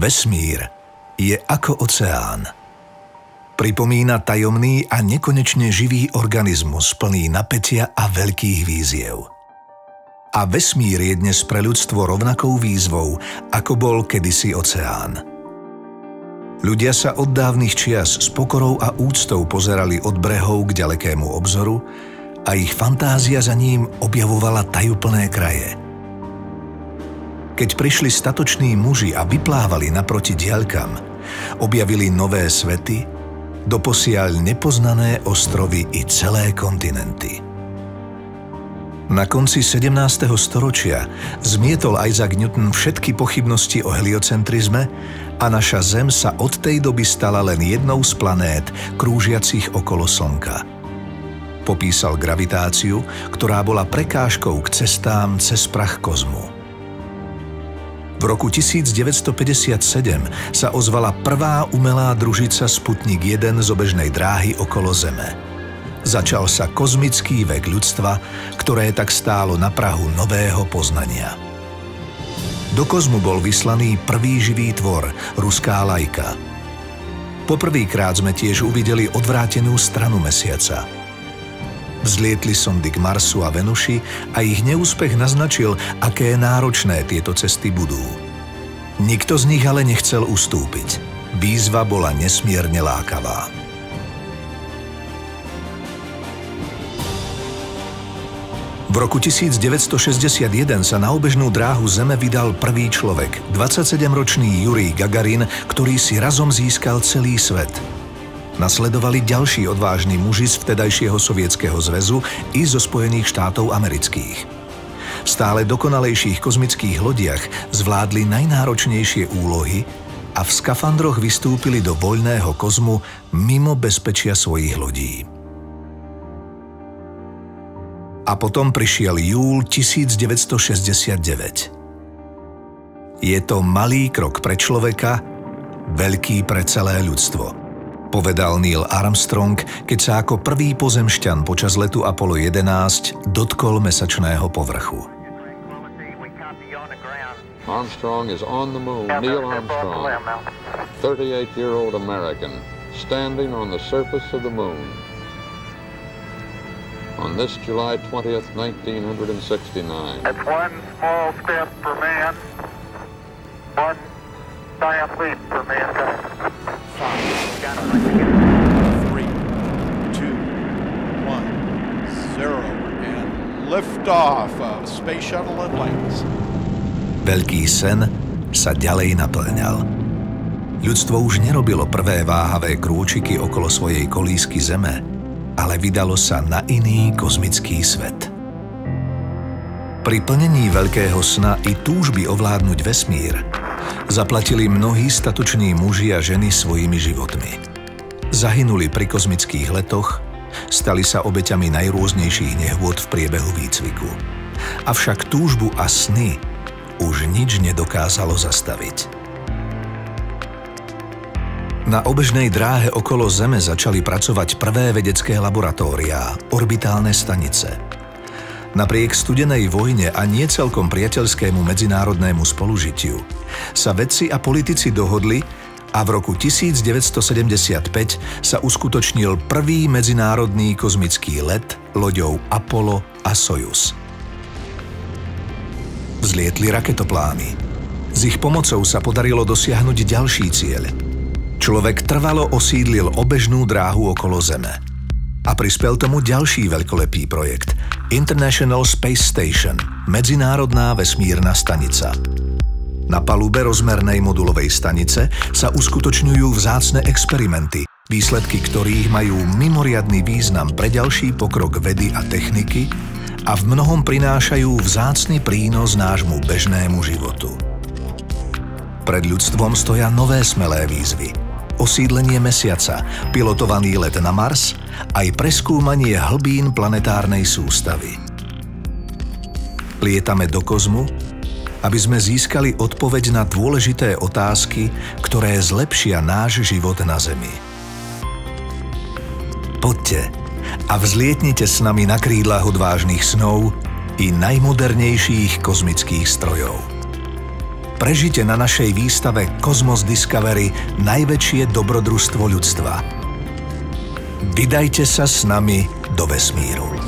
Vesmír je ako oceán. Pripomína tajomný a nekonečne živý organizmus plný napätia a veľkých víziev. A vesmír je dnes pre ľudstvo rovnakou výzvou, ako bol kedysi oceán. Ľudia sa od dávnych čias s pokorou a úctou pozerali od brehov k ďalekému obzoru a ich fantázia za ním objavovala tajúplné kraje. Keď prišli statoční muži a vyplávali naproti diaľkam, objavili nové svety, doposiaľ nepoznané ostrovy i celé kontinenty. Na konci 17. storočia zmietol Isaac Newton všetky pochybnosti o heliocentrizme a naša Zem sa od tej doby stala len jednou z planét krúžiacich okolo Slnka. Popísal gravitáciu, ktorá bola prekážkou k cestám cez prach kozmu. V roku 1957 sa ozvala prvá umelá družica Sputnik 1 z obežnej dráhy okolo Zeme. Začal sa kozmický vek ľudstva, ktoré tak stálo na prahu nového poznania. Do kozmu bol vyslaný prvý živý tvor, ruská Lajka. Poprvýkrát sme tiež uvideli odvrátenú stranu mesiaca. Vzlietli sondy k Marsu a Venuši a ich neúspech naznačil, aké náročné tieto cesty budú. Nikto z nich ale nechcel ustúpiť. Výzva bola nesmierne lákavá. V roku 1961 sa na obežnú dráhu Zeme vydal prvý človek, 27-ročný Jurij Gagarin, ktorý si razom získal celý svet. Nasledovali ďalší odvážni muži z vtedajšieho Sovietskeho zväzu i zo Spojených štátov amerických. V stále dokonalejších kozmických lodiach zvládli najnáročnejšie úlohy a v skafandroch vystúpili do voľného kozmu mimo bezpečia svojich lodí. A potom prišiel júl 1969. Je to malý krok pre človeka, veľký pre celé ľudstvo, povedal Neil Armstrong, keď sa ako prvý pozemšťan počas letu Apollo 11 dotkol mesačného povrchu. Armstrong is on the moon. Neil Armstrong, 38-year-old American, standing on the surface of the moon. On this July 20th, 1969. It's one small step for man, one giant leap for mankind. 5, 3, 2, 1, 0, and liftoff of Space Shuttle Atlantis. Veľký sen sa ďalej naplňal. Ľudstvo už nerobilo prvé váhavé krôčiky okolo svojej kolísky Zeme, ale vydalo sa na iný kozmický svet. Pri plnení veľkého sna i túžby ovládnuť vesmír zaplatili mnohí statoční muži a ženy svojimi životmi. Zahynuli pri kozmických letoch, stali sa obeťami najrôznejších nehôd v priebehu výcviku. Avšak túžbu a sny už nič nedokázalo zastaviť. Na obežnej dráhe okolo Zeme začali pracovať prvé vedecké laboratóriá, orbitálne stanice. Napriek studenej vojne a nie celkom priateľskému medzinárodnému spolužitiu sa vedci a politici dohodli a v roku 1975 sa uskutočnil prvý medzinárodný kozmický let loďou Apollo a Sojuz. Vzlietli raketoplány. S ich pomocou sa podarilo dosiahnuť ďalší cieľ. Človek trvalo osídlil obežnú dráhu okolo Zeme. A prispel tomu ďalší veľkolepý projekt International Space Station, medzinárodná vesmírna stanica. Na palube rozmernej modulovej stanice sa uskutočňujú vzácne experimenty, výsledky ktorých majú mimoriadny význam pre ďalší pokrok vedy a techniky a v mnohom prinášajú vzácny prínos nášmu bežnému životu. Pred ľudstvom stoja nové smelé výzvy. Osídlenie Mesiaca, pilotovaný let na Mars, aj preskúmanie hlbín planetárnej sústavy. Lietame do kozmu, aby sme získali odpoveď na dôležité otázky, ktoré zlepšia náš život na Zemi. Poďte a vzlietnite s nami na krídlach odvážnych snov i najmodernejších kozmických strojov. prežite na našej výstave Cosmos Discovery najväčšie dobrodružstvo ľudstva. Vydajte sa s nami do vesmíru.